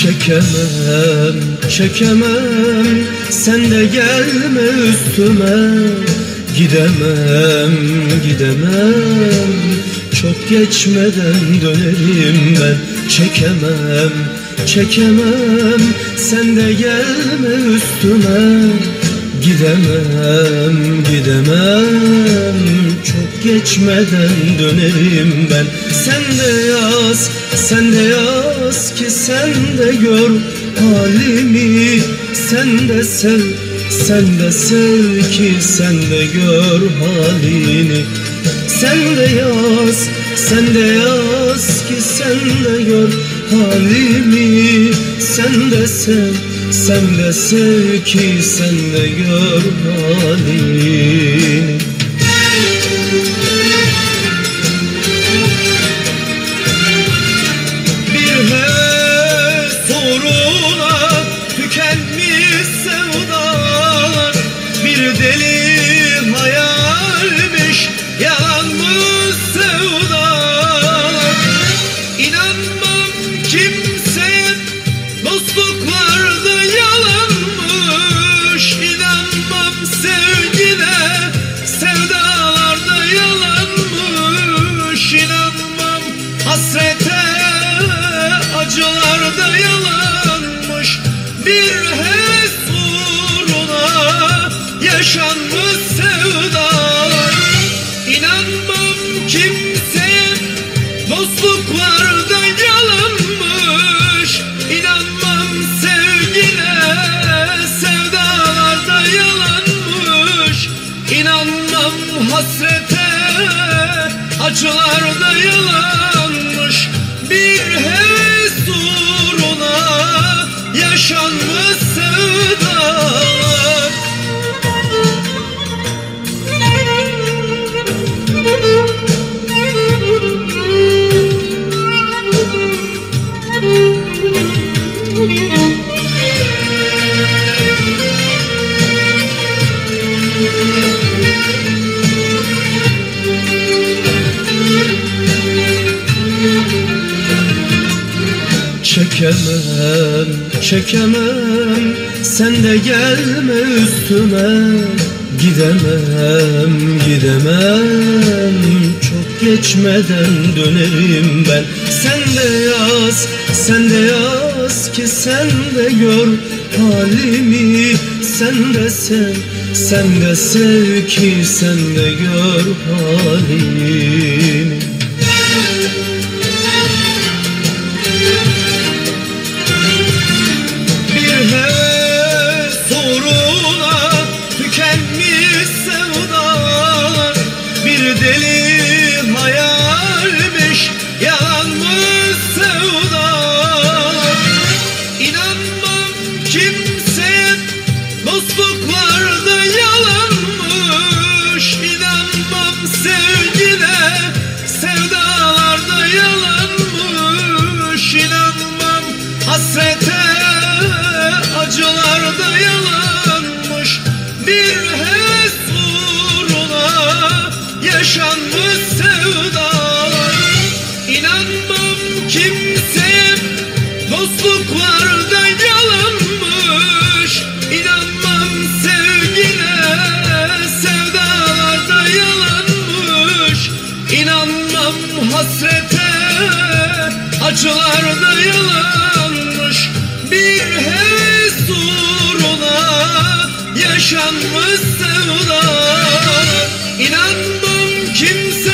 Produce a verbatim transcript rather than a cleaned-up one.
Çekemem, çekemem, sen de gelme üstüme. Gidemem, gidemem, çok geçmeden dönerim ben. Çekemem, çekemem, sen de gelme üstüme. Gidemem, gidemem, çok geçmeden dönerim ben. Sen de yaz, sen de yaz ki sen de gör halimi. Sen de sev, sen de sev ki sen de gör halini. Sen de yaz, sen de yaz ki sen de gör halimi. Sen de sev, sen de sev ki sen de gör halini. Bir heves uğruna tükenmiş sevdalar, bir deli hayalmiş, yalanmış sevdalar. İnanmam kimseye, dostluklarda yalanmış. İnanmam sevgide, sevdalarda yalanmış. İnanmam hasrete, acılarda yalanmış. Bir heves uğruna yaşanmış sevdalar. İnanmam kimseye, dostluklarda yalanmış. İnanmam sevgine, sevdalarda yalanmış. İnanmam hasrete, acılarda yalanmış. Bir heves uğruna yaşanmış sevdalar. Çekemem, çekemem, sen de gelme üstüme. Gidemem, gidemem, çok geçmeden dönerim ben. Sen de yaz, sen de yaz ki sen de gör halimi. Sen de sev, sen de sev ki sen de gör halimi. Deli hayalmiş, yalanmış sevdalar. İnanmam kimseye, dostluklarda yalanmış. İnanmam sevgide, sevdalarda yalanmış. İnanmam hasrete, acılarda yalanmış. Bir heves uğruna yaşanmış sevdalar. İnanmam kimseye, dostluklarda yalanmış. İnanmam sevgine, sevdalarda yalanmış. İnanmam hasrete, acılarda yalanmış. Bir heves uğruna yaşanmış sevdalar. İnanmam kimse